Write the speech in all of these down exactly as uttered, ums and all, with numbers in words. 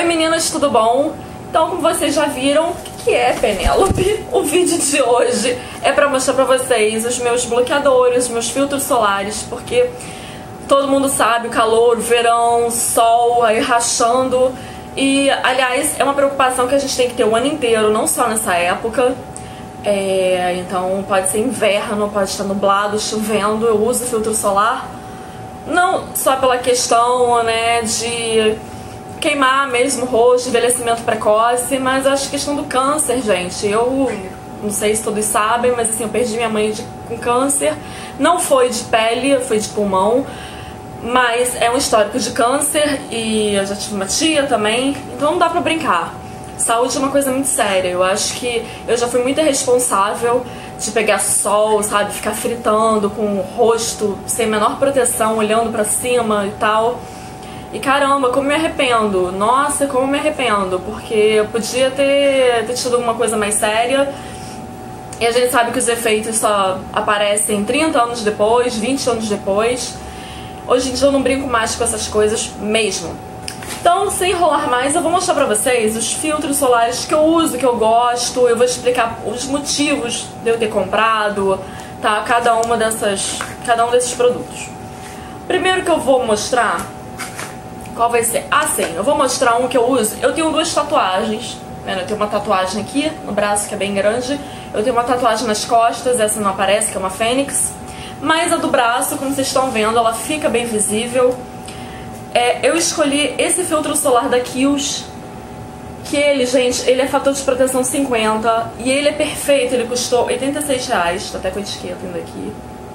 meninas, tudo bom? Então, como vocês já viram, o que é Penélope? O vídeo de hoje é pra mostrar pra vocês os meus bloqueadores, os meus filtros solares, porque todo mundo sabe, o calor, o verão, o sol aí rachando. E, aliás, é uma preocupação que a gente tem que ter o ano inteiro, não só nessa época. É, então, pode ser inverno, pode estar nublado, chovendo, eu uso filtro solar. Não só pela questão, né, de queimar mesmo o rosto, envelhecimento precoce, mas acho que questão do câncer, gente. Eu não sei se todos sabem, mas assim, eu perdi minha mãe de, com câncer. Não foi de pele, foi de pulmão, mas é um histórico de câncer e eu já tive uma tia também, então não dá pra brincar. Saúde é uma coisa muito séria. Eu acho que eu já fui muito irresponsável de pegar sol, sabe, ficar fritando com o rosto sem a menor proteção, olhando pra cima e tal. E caramba, como me arrependo. Nossa, como me arrependo, porque eu podia ter, ter tido alguma coisa mais séria. E a gente sabe que os efeitos só aparecem trinta anos depois, vinte anos depois. Hoje em dia eu não brinco mais com essas coisas mesmo. Então, sem enrolar mais, eu vou mostrar pra vocês os filtros solares que eu uso, que eu gosto. Eu vou explicar os motivos de eu ter comprado, tá? Cada uma dessas, cada um desses produtos. Primeiro que eu vou mostrar, qual vai ser? Ah, sim, eu vou mostrar um que eu uso. Eu tenho duas tatuagens, né? Eu tenho uma tatuagem aqui no braço, que é bem grande. Eu tenho uma tatuagem nas costas, essa não aparece, que é uma fênix. Mas a do braço, como vocês estão vendo, ela fica bem visível. É, eu escolhi esse filtro solar da Kiehl's, que ele, gente, ele é fator de proteção cinquenta e ele é perfeito, ele custou oitenta e seis reais, tá até com a etiqueta ainda aqui.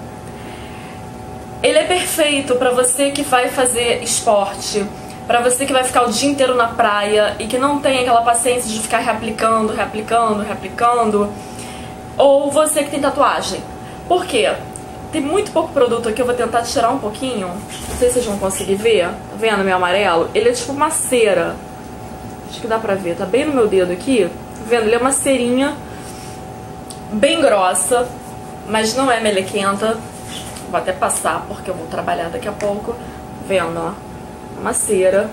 Ele é perfeito pra você que vai fazer esporte, pra você que vai ficar o dia inteiro na praia e que não tem aquela paciência de ficar reaplicando, reaplicando, reaplicando, ou você que tem tatuagem. Por quê? Tem muito pouco produto aqui, eu vou tentar tirar um pouquinho. Não sei se vocês vão conseguir ver. Tá vendo meu amarelo? Ele é tipo uma cera. Acho que dá pra ver. Tá bem no meu dedo aqui. Tá vendo? Ele é uma cerinha bem grossa, mas não é melequenta. Vou até passar porque eu vou trabalhar daqui a pouco. Tá vendo, ó? Uma cera.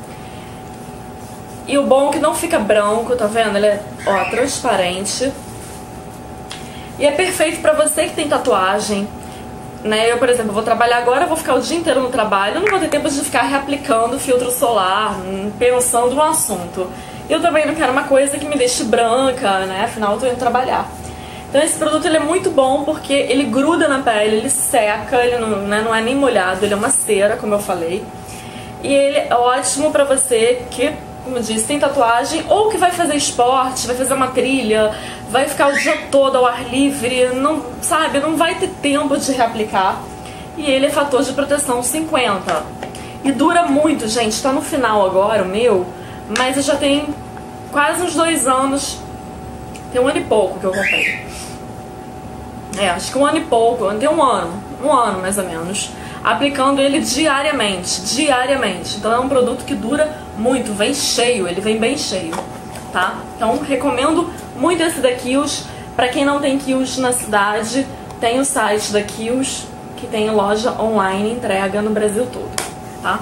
E o bom é que não fica branco, tá vendo? Ele é, ó, transparente. E é perfeito pra você que tem tatuagem. Né? Eu, por exemplo, vou trabalhar agora, eu vou ficar o dia inteiro no trabalho, eu não vou ter tempo de ficar reaplicando filtro solar, pensando no assunto. Eu também não quero uma coisa que me deixe branca, né? Afinal eu tô indo trabalhar. Então esse produto ele é muito bom porque ele gruda na pele, ele seca, ele não, né, não é nem molhado, ele é uma cera, como eu falei. E ele é ótimo pra você que, como eu disse, tem tatuagem ou que vai fazer esporte, vai fazer uma trilha, vai ficar o dia todo ao ar livre, não, sabe, não vai ter tempo de reaplicar. E ele é fator de proteção cinquenta. E dura muito, gente, tá no final agora o meu, mas eu já tenho quase uns dois anos, tem um ano e pouco que eu comprei. É, acho que um ano e pouco, tem um ano, um ano mais ou menos, aplicando ele diariamente, diariamente. Então é um produto que dura muito, vem cheio, ele vem bem cheio, tá? Então recomendo muito esse da Kiehl's. Pra quem não tem Kiehl's na cidade, tem o site da Kiehl's, que tem loja online, entrega no Brasil todo, tá?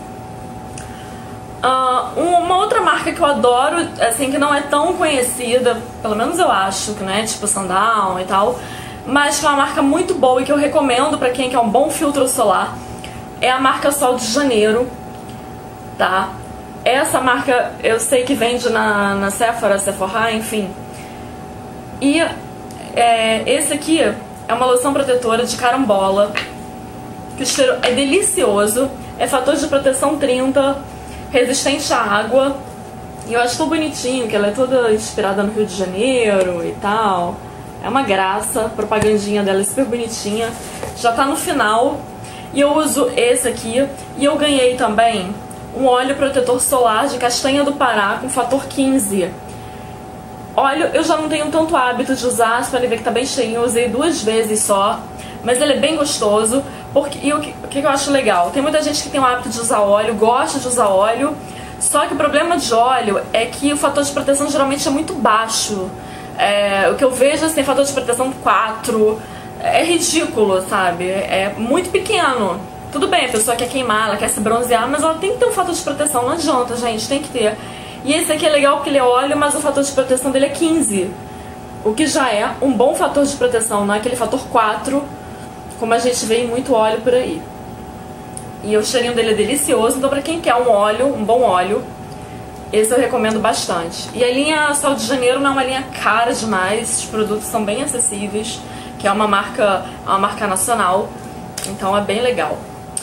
Uh, uma outra marca que eu adoro, assim, que não é tão conhecida, pelo menos eu acho, que não é tipo Sundown e tal, mas que é uma marca muito boa e que eu recomendo pra quem quer um bom filtro solar, é a marca Sol de Janeiro, tá? Essa marca eu sei que vende na, na Sephora, Sephora, enfim. E é, esse aqui é uma loção protetora de carambola, que o cheiro é delicioso, é fator de proteção trinta, resistente à água, e eu acho tão bonitinho, que ela é toda inspirada no Rio de Janeiro e tal. É uma graça, a propagandinha dela é super bonitinha. Já tá no final. E eu uso esse aqui. E eu ganhei também um óleo protetor solar de castanha do Pará com fator quinze. Óleo eu já não tenho tanto hábito de usar, você pode ver que tá bem cheinho. Eu usei duas vezes só, mas ele é bem gostoso. Porque, e o que, o que eu acho legal? Tem muita gente que tem o hábito de usar óleo, gosta de usar óleo. Só que o problema de óleo é que o fator de proteção geralmente é muito baixo. É, o que eu vejo assim, fator de proteção quatro, é ridículo, sabe? É muito pequeno. Tudo bem, a pessoa quer queimar, ela quer se bronzear, mas ela tem que ter um fator de proteção, não adianta, gente, tem que ter. E esse aqui é legal porque ele é óleo, mas o fator de proteção dele é quinze. O que já é um bom fator de proteção, não é aquele fator quatro, como a gente vê em muito óleo por aí. E o cheirinho dele é delicioso, então pra quem quer um óleo, um bom óleo, esse eu recomendo bastante. E a linha Sol de Janeiro não é uma linha cara demais, os produtos são bem acessíveis, que é uma marca, uma marca nacional, então é bem legal.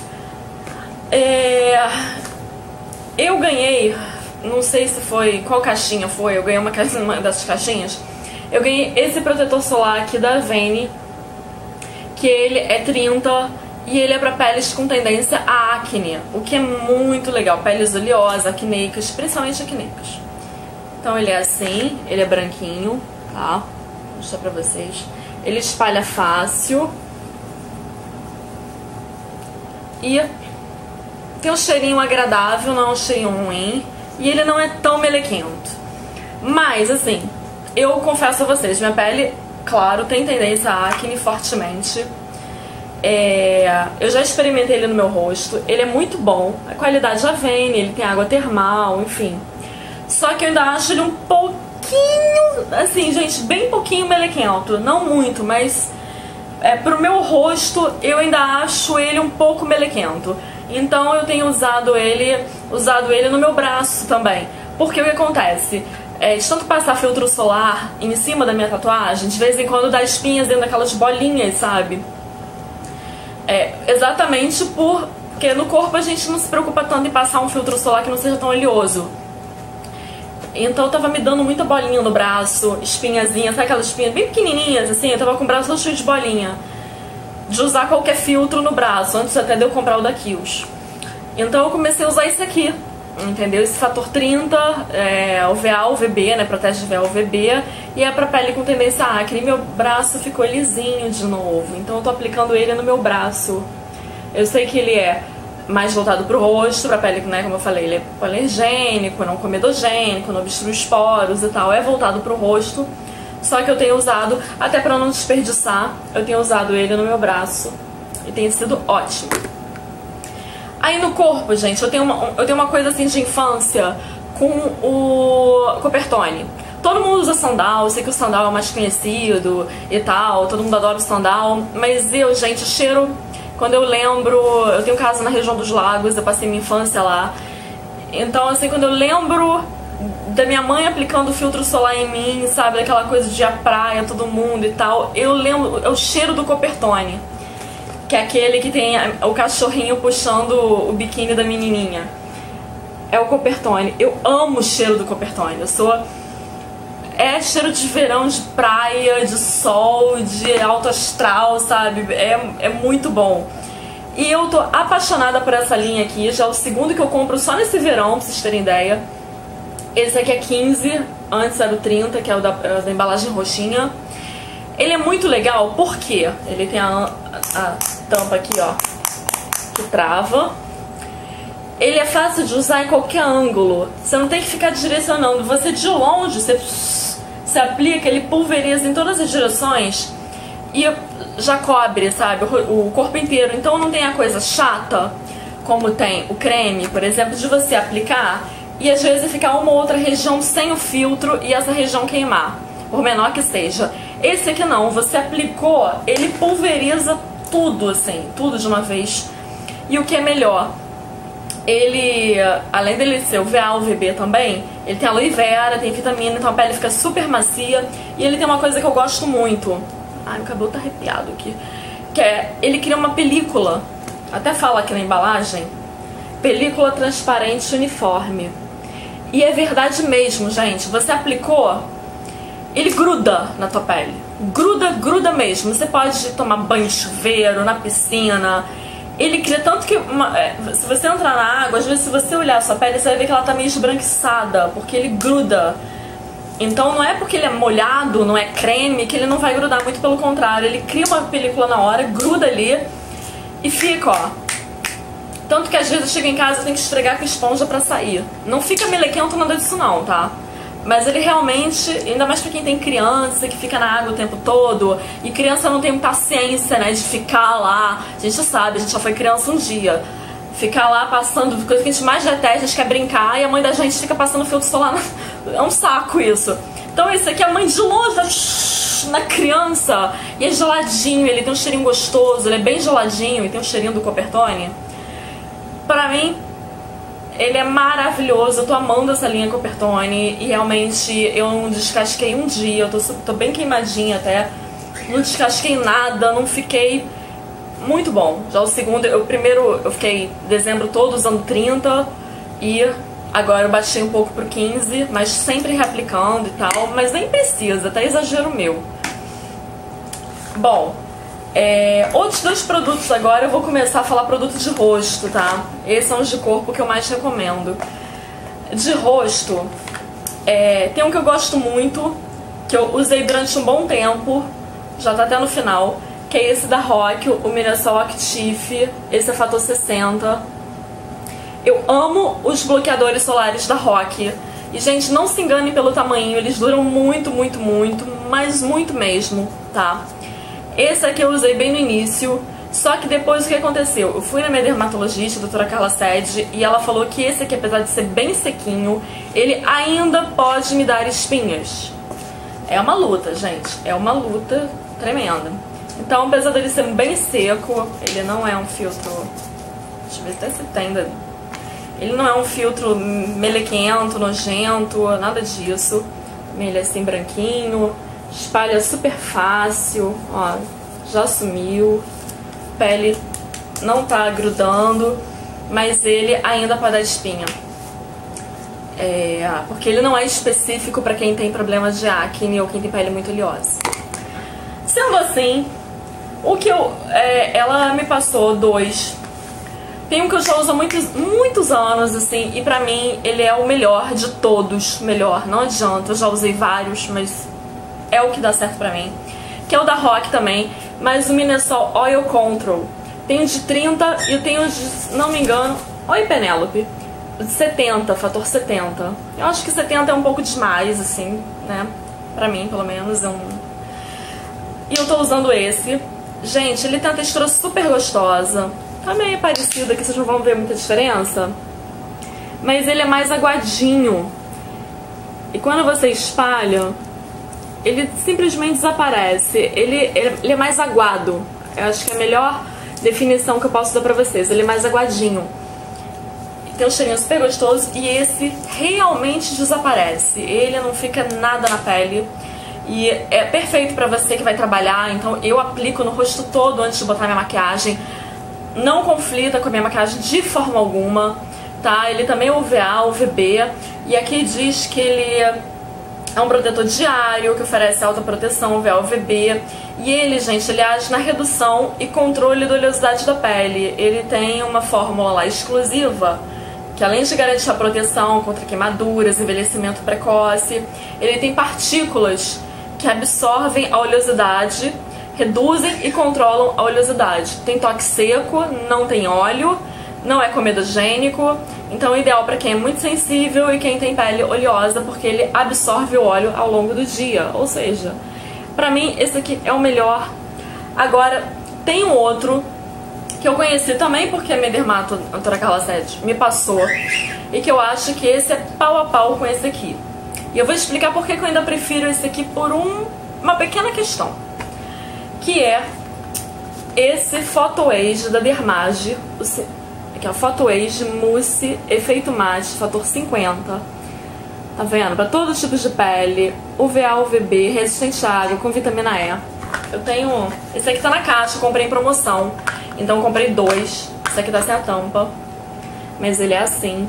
É... Eu ganhei, não sei se foi, qual caixinha foi, eu ganhei uma, uma dessas caixinhas. Eu ganhei esse protetor solar aqui da Avene, que ele é trinta e ele é para peles com tendência a acne, o que é muito legal, peles oleosas, acneicas, principalmente acneicas. Então ele é assim, ele é branquinho, tá? Vou mostrar pra vocês. Ele espalha fácil e tem um cheirinho agradável, não é um cheirinho ruim, e ele não é tão melequento. Mas assim, eu confesso a vocês, minha pele, claro, tem tendência a acne fortemente. É, eu já experimentei ele no meu rosto, ele é muito bom, a qualidade já vem, ele tem água termal, enfim. Só que eu ainda acho ele um pouquinho, assim, gente, bem pouquinho melequento, não muito, mas é, pro meu rosto eu ainda acho ele um pouco melequento. Então eu tenho usado ele, usado ele no meu braço também. Porque o que acontece? É, de tanto passar filtro solar em cima da minha tatuagem, de vez em quando dá espinhas dentro daquelas bolinhas, sabe? É, exatamente por, porque no corpo a gente não se preocupa tanto em passar um filtro solar que não seja tão oleoso. Então eu tava me dando muita bolinha no braço, espinhazinha, sabe aquelas espinhas bem pequenininhas, assim? Eu tava com o braço todo cheio de bolinha. De usar qualquer filtro no braço, antes até de eu comprar o da Kiehl's. Então eu comecei a usar esse aqui, entendeu? Esse fator trinta, é, o V A, o V B, né? Protege de V A, o V B, e é pra pele com tendência a acne. E meu braço ficou lisinho de novo, então eu tô aplicando ele no meu braço. Eu sei que ele é mais voltado pro rosto, pra pele, né? Como eu falei, ele é hipoalergênico, não comedogênico, não obstrui os poros e tal, é voltado pro rosto. Só que eu tenho usado, até pra não desperdiçar, eu tenho usado ele no meu braço e tem sido ótimo. Aí no corpo, gente, eu tenho uma, eu tenho uma coisa assim de infância com o Coppertone. Todo mundo usa sandal, eu sei que o sandal é o mais conhecido e tal, todo mundo adora o sandal, mas eu, gente, o cheiro, quando eu lembro, eu tenho casa na região dos lagos, eu passei minha infância lá, então assim, quando eu lembro da minha mãe aplicando filtro solar em mim, sabe, aquela coisa de ir à praia, todo mundo e tal, eu lembro, é o cheiro do Coppertone, que é aquele que tem o cachorrinho puxando o biquíni da menininha. É o Coppertone. Eu amo o cheiro do Coppertone. Eu sou... É cheiro de verão, de praia, de sol, de alto astral, sabe? É, é muito bom. E eu tô apaixonada por essa linha aqui. Já é o segundo que eu compro só nesse verão, pra vocês terem ideia. Esse aqui é quinze, antes era o trinta, que é o da, da embalagem roxinha. Ele é muito legal porque ele tem a, a tampa aqui, ó, que trava. Ele é fácil de usar em qualquer ângulo. Você não tem que ficar direcionando. Você de longe, você, você aplica, ele pulveriza em todas as direções e já cobre, sabe, o, o corpo inteiro. Então não tem a coisa chata, como tem o creme, por exemplo, de você aplicar e às vezes ficar uma ou outra região sem o filtro e essa região queimar, por menor que seja. Esse aqui não, você aplicou, ele pulveriza tudo, assim, tudo de uma vez. E o que é melhor, ele, além dele ser o V A, o V B também, ele tem aloe vera, tem vitamina, então a pele fica super macia. E ele tem uma coisa que eu gosto muito, ai, meu cabelo tá arrepiado aqui, que é, ele cria uma película, até fala aqui na embalagem, película transparente uniforme. E é verdade mesmo, gente, você aplicou, ele gruda na tua pele, gruda, gruda mesmo. Você pode tomar banho de chuveiro, na piscina. Ele cria tanto que, uma, é, se você entrar na água, às vezes se você olhar a sua pele, você vai ver que ela tá meio esbranquiçada, porque ele gruda. Então não é porque ele é molhado, não é creme, que ele não vai grudar, muito pelo contrário. Ele cria uma película na hora, gruda ali e fica, ó. Tanto que às vezes eu chego em casa e tenho que esfregar com esponja pra sair. Não fica melequento nada disso não, tá? Mas ele realmente, ainda mais pra quem tem criança, que fica na água o tempo todo, e criança não tem paciência, né, de ficar lá. A gente sabe, a gente já foi criança um dia. Ficar lá passando, coisa que a gente mais detesta, a gente quer brincar, e a mãe da gente fica passando filtro solar. É um saco isso. Então esse aqui, a mãe de longe, na criança, e é geladinho, ele tem um cheirinho gostoso, ele é bem geladinho, e tem um cheirinho do Coppertone. Pra mim, ele é maravilhoso, eu tô amando essa linha Coppertone, e realmente eu não descasquei um dia, eu tô, tô bem queimadinha até, não descasquei nada, não fiquei... Muito bom. Já o segundo, eu primeiro eu fiquei dezembro todo usando trinta e agora eu baixei um pouco pro quinze, mas sempre reaplicando e tal, mas nem precisa, até exagero meu. Bom, é, outros dois produtos agora eu vou começar a falar produto de rosto, tá? Esses são os de corpo que eu mais recomendo. De rosto, é, tem um que eu gosto muito, que eu usei durante um bom tempo, já tá até no final, que é esse da Rock, o Mirasol Active, esse é fator sessenta. Eu amo os bloqueadores solares da Rock. E, gente, não se engane pelo tamanho, eles duram muito, muito, muito, mas muito mesmo, tá? Esse aqui eu usei bem no início, só que depois o que aconteceu? Eu fui na minha dermatologista, a doutora Carla Sede, e ela falou que esse aqui, apesar de ser bem sequinho, ele ainda pode me dar espinhas. É uma luta, gente, é uma luta tremenda. Então, apesar dele ser bem seco, ele não é um filtro... Deixa eu ver até se tem ainda. Ele não é um filtro melequento, nojento, nada disso. Ele é assim branquinho, espalha super fácil, ó, já sumiu. Pele não tá grudando, mas ele ainda pode dar espinha. É, porque ele não é específico para quem tem problemas de acne ou quem tem pele muito oleosa. Sendo assim... O que eu... É, ela me passou dois. Tem um que eu já uso há muitos, muitos anos, assim, e pra mim ele é o melhor de todos. Melhor, não adianta, eu já usei vários, mas é o que dá certo pra mim. Que é o da Rock também, mas o Minnesol Oil Control. Tem o de trinta e eu tenho o de, se não me engano... Oi, Penélope. De setenta, fator setenta. Eu acho que setenta é um pouco demais, assim, né? Pra mim, pelo menos, é um... E eu tô usando esse... Gente, ele tem uma textura super gostosa. Tá meio parecido aqui, vocês não vão ver muita diferença. Mas ele é mais aguadinho. E quando você espalha, ele simplesmente desaparece. Ele, ele é mais aguado. Eu acho que é a melhor definição que eu posso dar pra vocês. Ele é mais aguadinho. Tem um cheirinho super gostoso e esse realmente desaparece. Ele não fica nada na pele. E é perfeito pra você que vai trabalhar, então eu aplico no rosto todo antes de botar minha maquiagem. Não conflita com a minha maquiagem de forma alguma, tá? Ele também é U V A, U V B, e aqui diz que ele é um protetor diário, que oferece alta proteção, U V A, U V B. E ele, gente, ele age na redução e controle da oleosidade da pele. Ele tem uma fórmula lá exclusiva, que além de garantir a proteção contra queimaduras, envelhecimento precoce, ele tem partículas que absorvem a oleosidade, reduzem e controlam a oleosidade. Tem toque seco, não tem óleo, não é comedogênico, então é ideal para quem é muito sensível e quem tem pele oleosa, porque ele absorve o óleo ao longo do dia. Ou seja, pra mim esse aqui é o melhor. Agora, tem um outro que eu conheci também porque a minha dermato, a doutora Carla Sede, me passou, e que eu acho que esse é pau a pau com esse aqui. E eu vou explicar por que eu ainda prefiro esse aqui por um, uma pequena questão, que é esse Photo Age da Dermage, que é o Photo Age Mousse Efeito Mate, fator cinquenta. Tá vendo? Pra todos os tipos de pele, U V A, U V B, resistente à água, com vitamina E. Eu tenho... Esse aqui tá na caixa, eu comprei em promoção. Então eu comprei dois. Esse aqui tá sem a tampa, mas ele é assim.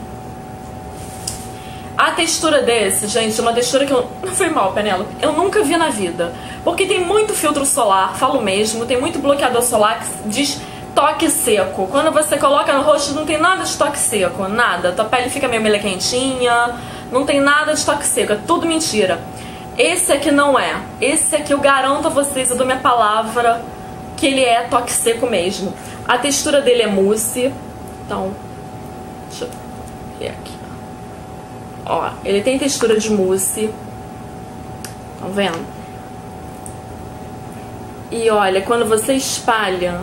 A textura desse, gente, é uma textura que eu... Não foi mal, Penélope. Eu nunca vi na vida. Porque tem muito filtro solar, falo mesmo, tem muito bloqueador solar que diz toque seco. Quando você coloca no rosto não tem nada de toque seco, nada. Tua pele fica meio melequentinha, não tem nada de toque seco, é tudo mentira. Esse aqui não é. Esse aqui eu garanto a vocês, eu dou minha palavra, que ele é toque seco mesmo. A textura dele é mousse. Então, deixa eu ver aqui. Ó, ele tem textura de mousse. Estão vendo? E olha, quando você espalha,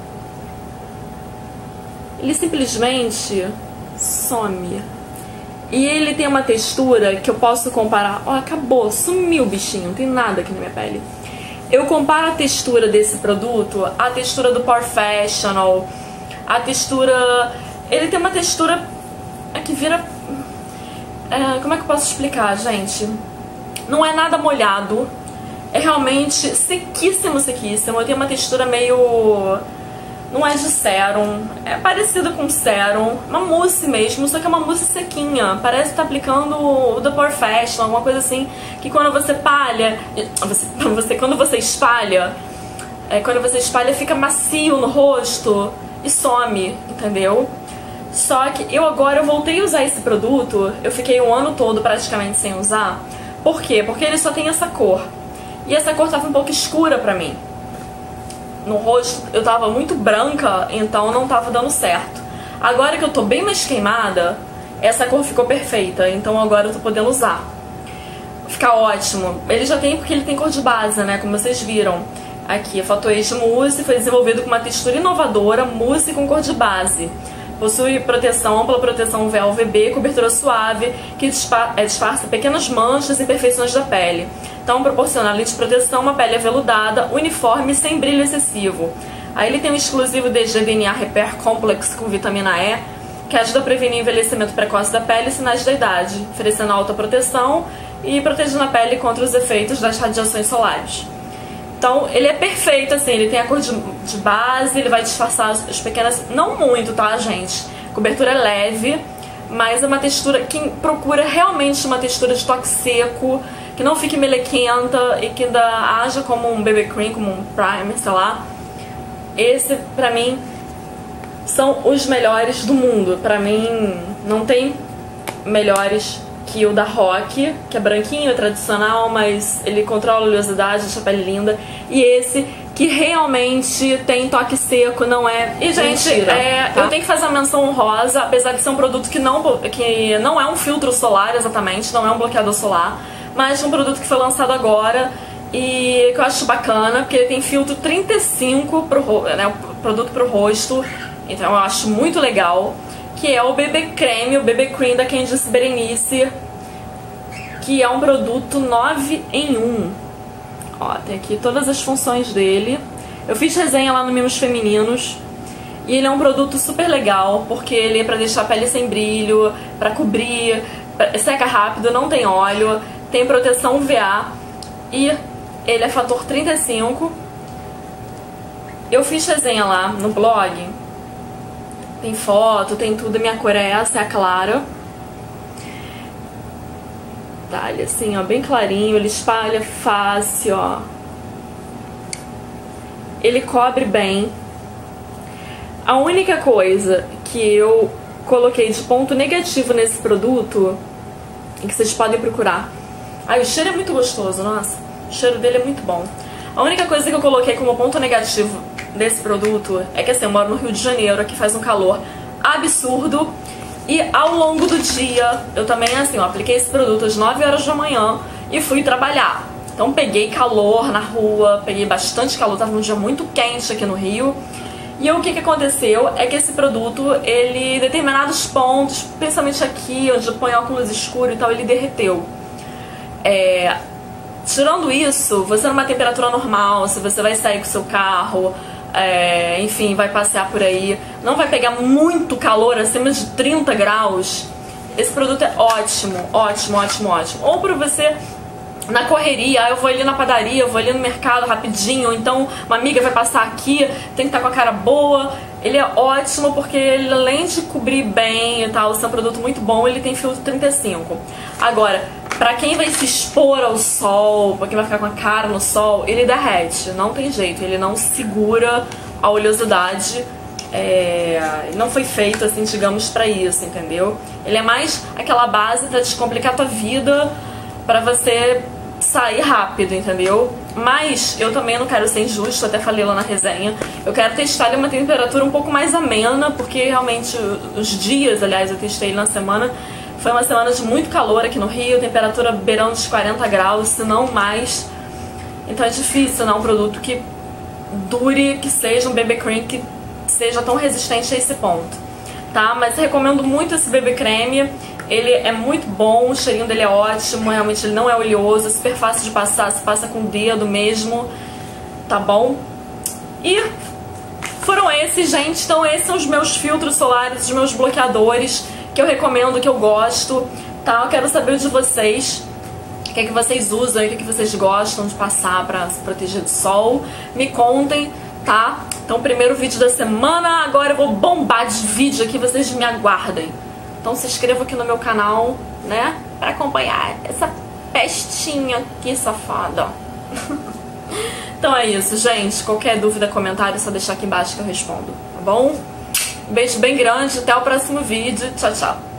ele simplesmente some. E ele tem uma textura que eu posso comparar. Ó, acabou, sumiu o bichinho, não tem nada aqui na minha pele. Eu comparo a textura desse produto à textura do POREfessional, a textura... Ele tem uma textura que vira... É, como é que eu posso explicar, gente? Não é nada molhado, é realmente sequíssimo, sequíssimo. Tem uma textura meio... Não é de sérum, é parecido com sérum, uma mousse mesmo, só que é uma mousse sequinha. Parece que tá aplicando o do POREfessional, alguma coisa assim, que quando você palha, você, você, quando você espalha, é, quando você espalha fica macio no rosto e some, entendeu? Só que eu agora eu voltei a usar esse produto, eu fiquei um ano todo praticamente sem usar. Por quê? Porque ele só tem essa cor, e essa cor tava um pouco escura pra mim. No rosto eu tava muito branca, então não tava dando certo. Agora que eu tô bem mais queimada, essa cor ficou perfeita, então agora eu tô podendo usar. Fica ótimo. Ele já tem, porque ele tem cor de base, né, como vocês viram. Aqui, a Photo Age Mousse foi desenvolvido com uma textura inovadora, mousse com cor de base. Possui proteção, ampla proteção U V A U V B, cobertura suave, que disfarça pequenas manchas e imperfeições da pele. Então proporciona, além de proteção, uma pele aveludada, uniforme, sem brilho excessivo. Aí ele tem um exclusivo D G D N A Repair Complex com vitamina E, que ajuda a prevenir envelhecimento precoce da pele e sinais da idade, oferecendo alta proteção e protegendo a pele contra os efeitos das radiações solares. Então, ele é perfeito, assim, ele tem a cor de, de base, ele vai disfarçar as pequenas... Não muito, tá, gente? A cobertura é leve, mas é uma textura... Quem procura realmente uma textura de toque seco, que não fique melequenta e que ainda haja como um B B cream, como um primer, sei lá. Esse, pra mim, são os melhores do mundo. Pra mim, não tem melhores que o da Rock, que é branquinho, é tradicional, mas ele controla a oleosidade, deixa a pele linda. E esse, que realmente tem toque seco, não é... E, gente, mentira, é, tá? Eu tenho que fazer uma menção honrosa, apesar de ser um produto que não, que não é um filtro solar, exatamente, não é um bloqueador solar, mas um produto que foi lançado agora e que eu acho bacana, porque ele tem filtro trinta e cinco, pro, né, o produto pro rosto, então eu acho muito legal. Que é o B B Creme, o B B Cream da Candice Berenice, que é um produto nove em um. Ó, tem aqui todas as funções dele. Eu fiz resenha lá no Mimos Femininos. E ele é um produto super legal, porque ele é pra deixar a pele sem brilho, pra cobrir, pra, seca rápido, não tem óleo, tem proteção U V A e ele é fator trinta e cinco. Eu fiz resenha lá no blog. Tem foto, tem tudo, minha cor é essa, é a clara. Tá, ele assim, ó, bem clarinho, ele espalha fácil, ó. Ele cobre bem. A única coisa que eu coloquei de ponto negativo nesse produto, e que vocês podem procurar. Ai, o cheiro é muito gostoso, nossa. O cheiro dele é muito bom. A única coisa que eu coloquei como ponto negativo desse produto é que, assim, eu moro no Rio de Janeiro, aqui faz um calor absurdo. E ao longo do dia, eu também, assim, ó, apliquei esse produto às nove horas da manhã e fui trabalhar. Então peguei calor na rua, peguei bastante calor, tava um dia muito quente aqui no Rio. E o que que aconteceu é que esse produto, ele, em determinados pontos, principalmente aqui, onde eu ponho óculos escuros e tal, ele derreteu. É... Tirando isso, você numa temperatura normal, se você vai sair com o seu carro, é, enfim, vai passear por aí, não vai pegar muito calor, acima de trinta graus, esse produto é ótimo, ótimo, ótimo, ótimo. Ou pra você, na correria, eu vou ali na padaria, eu vou ali no mercado rapidinho, ou então uma amiga vai passar aqui, tem que estar com a cara boa. Ele é ótimo porque ele, além de cobrir bem e tal, ser um produto muito bom, ele tem filtro trinta e cinco. Agora, pra quem vai se expor ao sol, pra quem vai ficar com a cara no sol, ele derrete, não tem jeito, ele não segura a oleosidade, é, não foi feito, assim, digamos, pra isso, entendeu? Ele é mais aquela base pra descomplicar tua vida, pra você sair rápido, entendeu? Mas eu também não quero ser injusto, até falei lá na resenha, eu quero testar ele uma temperatura um pouco mais amena, porque realmente os dias, aliás, eu testei ele na semana, Foi uma semana de muito calor aqui no Rio, temperatura beirando os quarenta graus, se não mais. Então é difícil, né? Um produto que dure, que seja um B B Cream, que seja tão resistente a esse ponto, tá? Mas recomendo muito esse B B Creme. Ele é muito bom, o cheirinho dele é ótimo, realmente ele não é oleoso, é super fácil de passar, se passa com o dedo mesmo, tá bom? E foram esses, gente. Então esses são os meus filtros solares, os meus bloqueadores que eu recomendo, que eu gosto, tá? Eu quero saber de vocês, o que é que vocês usam, o que é que vocês gostam de passar pra se proteger do sol. Me contem, tá? Então primeiro vídeo da semana, agora eu vou bombar de vídeo aqui, vocês me aguardem. Então se inscreva aqui no meu canal, né? Pra acompanhar essa pestinha aqui, safada. Então é isso, gente. Qualquer dúvida, comentário, é só deixar aqui embaixo que eu respondo, tá bom? Um beijo bem grande, até o próximo vídeo. Tchau, tchau.